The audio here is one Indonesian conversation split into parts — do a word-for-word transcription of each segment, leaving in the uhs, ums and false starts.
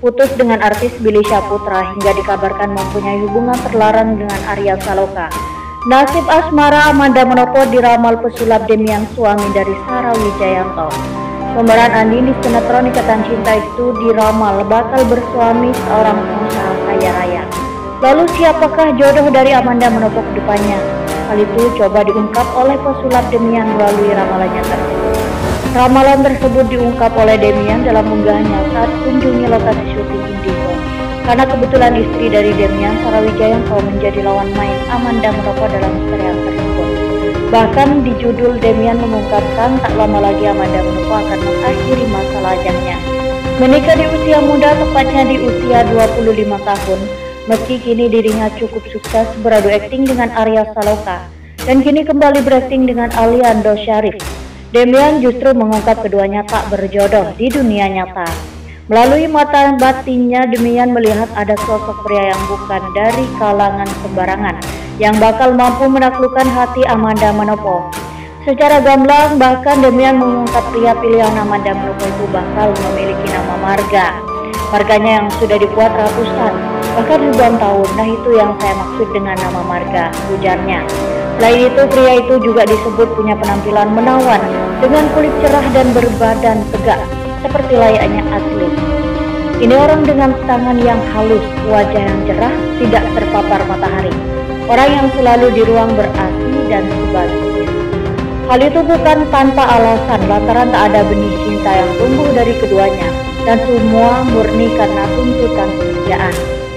putus dengan artis Billy Syahputra hingga dikabarkan mempunyai hubungan terlarang dengan Arya Saloka. Nasib asmara Amanda Manopo diramal pesulap Demian, suami dari Sarah Wijayanto. Pemeran Andi di sinetron Ikatan Cinta itu diramal bakal bersuami seorang pengusaha kaya raya. Lalu siapakah jodoh dari Amanda Manopo ke depannya? Hal itu coba diungkap oleh pesulap Demian melalui ramalannya tersebut. Ramalan tersebut diungkap oleh Demian dalam unggahannya saat kunjungi lokasi syuting Indigo. Karena kebetulan istri dari Demian, Sarah Wijayanto, menjadi lawan main Amanda Manopo dalam serial tersebut. Bahkan di judul Demian mengungkapkan tak lama lagi Amanda Manopo akan mengakhiri masa lajangnya. Menikah di usia muda, tepatnya di usia dua puluh lima tahun, meski kini dirinya cukup sukses beradu akting dengan Arya Saloka dan kini kembali berakting dengan Aliando Syarif. Demian justru mengungkap keduanya tak berjodoh di dunia nyata. Melalui mata batinnya, Demian melihat ada sosok pria yang bukan dari kalangan sembarangan yang bakal mampu menaklukkan hati Amanda Manopo. Secara gamblang, bahkan Demian mengungkap pria pilihan Amanda Manopo itu bakal memiliki nama marga. Marganya yang sudah dibuat ratusan, bahkan ribuan tahun. Nah, itu yang saya maksud dengan nama marga, ujarnya. Selain itu, pria itu juga disebut punya penampilan menawan dengan kulit cerah dan berbadan tegak seperti layaknya atlet. Ini orang dengan tangan yang halus, wajah yang cerah, tidak terpapar matahari, orang yang selalu di ruang ber-A C dan sebaliknya. Hal itu bukan tanpa alasan, lantaran tak ada benih cinta yang tumbuh dari keduanya, dan semua murni karena tuntutan pekerjaan.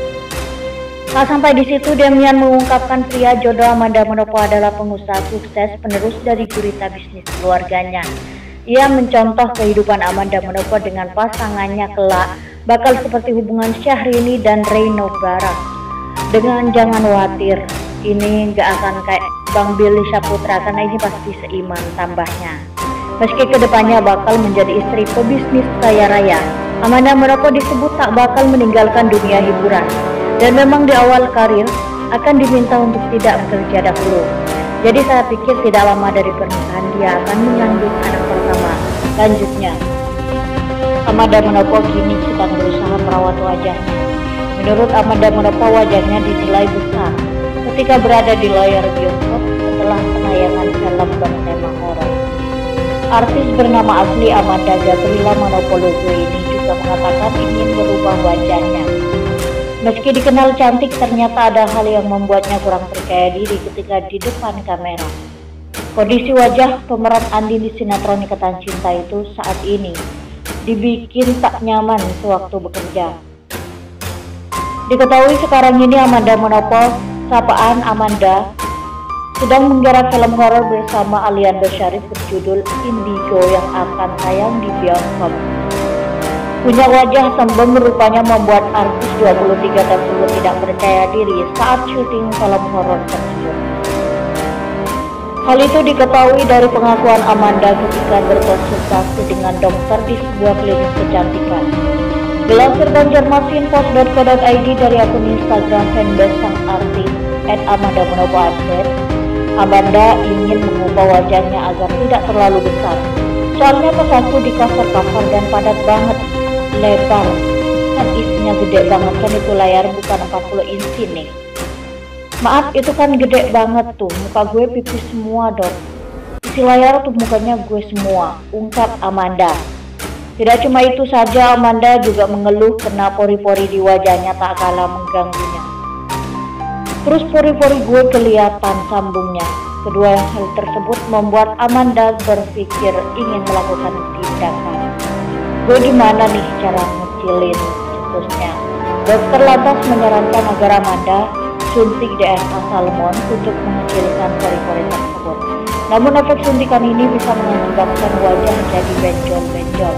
Tak sampai di situ, Demian mengungkapkan pria jodoh Amanda Manopo adalah pengusaha sukses penerus dari gurita bisnis keluarganya. Ia mencontoh kehidupan Amanda Manopo dengan pasangannya kelak bakal seperti hubungan Syahrini dan Reyno Barah. Dengan jangan khawatir, ini gak akan kayak Bang Billy Syahputra karena ini pasti seiman, tambahnya. Meski kedepannya bakal menjadi istri pebisnis kaya raya, Amanda Manopo disebut tak bakal meninggalkan dunia hiburan. Dan memang di awal karir akan diminta untuk tidak bekerja dahulu. Jadi saya pikir tidak lama dari pernikahan dia akan mengandung anak pertama. Lanjutnya, Amanda Manopo kini sedang berusaha merawat wajahnya. Menurut Amanda Manopo, wajahnya dinilai besar ketika berada di layar bioskop setelah penayangan film bertema horor. Artis bernama asli Amanda Gabriela Manopolougu ini juga mengatakan ingin merubah wajahnya. Meski dikenal cantik, ternyata ada hal yang membuatnya kurang percaya diri ketika di depan kamera. Kondisi wajah pemeran Andi di sinetron Ikatan Cinta itu saat ini dibikin tak nyaman sewaktu bekerja. Diketahui sekarang ini Amanda Manopo, sapaan Amanda, sedang menggarap film horor bersama Aliando Syarif berjudul Indigo yang akan tayang di bioskop. Punya wajah sembem rupanya membuat artis dua puluh tiga tersebut tidak percaya diri saat syuting film horor tersebut. Hal itu diketahui dari pengakuan Amanda ketika berkonsultasi dengan dokter di sebuah klinik kecantikan. Dilansir banjarmasinpost dot co dot i d dari akun Instagram fanbase sang artis et amanda manopo update, Amanda ingin mengubah wajahnya agar tidak terlalu besar. Soalnya pas aku di cover-cover dan padat banget, lebar, kan isinya gede banget, kan itu layar bukan empat puluh inci nih. Maaf, itu kan gede banget tuh, muka gue pipis semua dong. Isi layar tuh mukanya gue semua, ungkap Amanda. Tidak cuma itu saja, Amanda juga mengeluh kena pori-pori di wajahnya tak kalah mengganggunya. Terus pori-pori gue kelihatan, sambungnya. Kedua hal tersebut membuat Amanda berpikir ingin melakukan tindakan. Gue gimana nih cara ngecilin cetusnya? Dokter lantas menyarankan agar Amanda suntik D N A salmon untuk mengecilkan pori-pori tersebut. Namun efek suntikan ini bisa mengakibatkan wajah jadi benjol-benjol.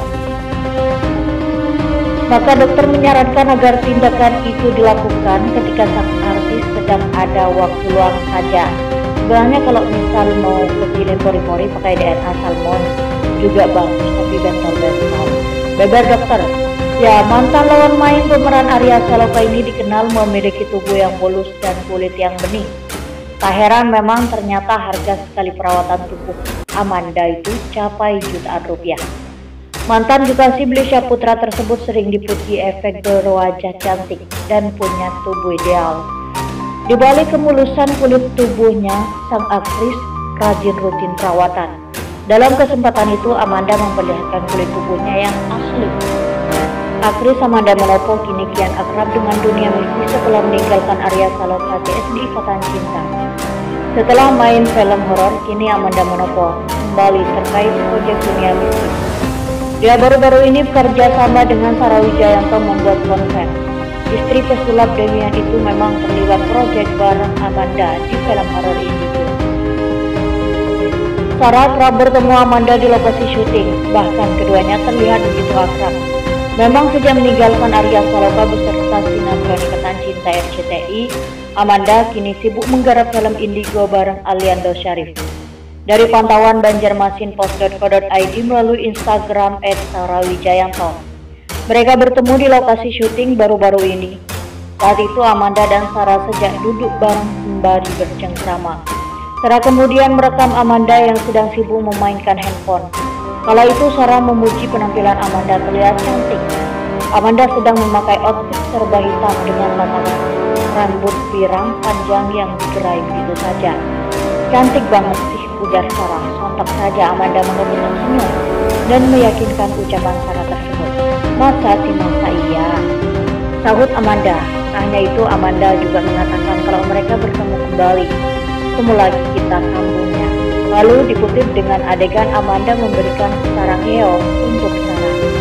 Maka dokter menyarankan agar tindakan itu dilakukan ketika sang artis sedang ada waktu luang saja. Sebenarnya kalau misal mau kecilin pori-pori pakai D N A salmon juga bagus, tapi bentol-bentol. Beber dokter. Ya, mantan lawan main pemeran Arya Saloka ini dikenal memiliki tubuh yang mulus dan kulit yang bening. Tak heran memang ternyata harga sekali perawatan tubuh Amanda itu capai jutaan rupiah. Mantan kekasih Belisha Putra tersebut sering dipuji efek berwajah cantik dan punya tubuh ideal. Di balik kemulusan kulit tubuhnya, sang aktris rajin rutin perawatan. Dalam kesempatan itu, Amanda memperlihatkan kulit tubuhnya yang asli. Aktris Amanda Manopo kini kian akrab dengan dunia mistis setelah meninggalkan Arya Saloka C S di Ikatan Cinta. Setelah main film horor, kini Amanda Manopo kembali terkait proyek dunia mistis. Dia baru-baru ini bekerja sama dengan Sarah Wijayanto membuat konten. Istri pesulap Demian itu memang terlibat proyek bareng Amanda di film horor ini. Sarah kerap bertemu Amanda di lokasi syuting, bahkan keduanya terlihat begitu akrab. Memang sejak meninggalkan Arya Saloka beserta sinetron Ikatan Cinta R C T I, Amanda kini sibuk menggarap film Indigo bareng Aliando Syarif. Dari pantauan banjarmasin post dot co dot i d melalui Instagram et sarah wijayanto, mereka bertemu di lokasi syuting baru-baru ini. Saat itu Amanda dan Sarah sejak duduk bareng sembari bercengkrama. Sarah kemudian merekam Amanda yang sedang sibuk memainkan handphone. Kala itu Sarah memuji penampilan Amanda terlihat cantik. Amanda sedang memakai outfit serba hitam dengan tatanan rambut pirang panjang yang digerai begitu saja. Cantik banget sih, ujar Sarah. Sontak saja Amanda mengetuk senyum dan meyakinkan ucapan Sarah tersebut. Masa sih masa iya, sahut Amanda. Hanya itu Amanda juga mengatakan kalau mereka bertemu kembali. Ketemu lagi kita sambungnya. Lalu dikutip dengan adegan Amanda memberikan sarang heo untuk Sarah.